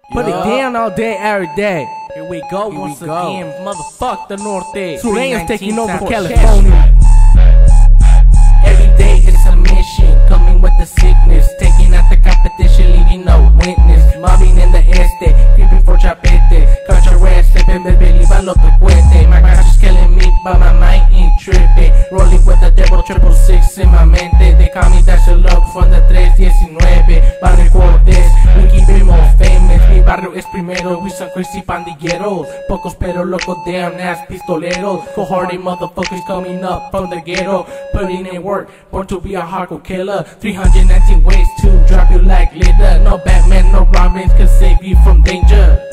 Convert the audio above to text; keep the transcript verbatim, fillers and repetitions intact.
Put it down all day, every day. Here we go Here once we go. again, motherfuck the Norte. Sureños taking over Cortez. California. Every day it's a mission, coming with the sickness, taking out the competition, leaving no witness. Mobbing in the este, creeping for chapete. Cut your ass, slipping, baby, leave a loco cuete. My crash is killing me, but my mind ain't tripping. Rolling with the devil, triple six in my mente. They call me Dash Look from the three nineteen. Barrio Cortez, we keep it more famous. Mi barrio es primero, we some crazy pandilleros. Pocos pero locos, damn ass pistoleros. Cohorty motherfuckers coming up from the ghetto, putting in work, born to be a hardcore killer. three hundred nineteen ways to drop you like litter. No Batman, no Robins can save you from danger.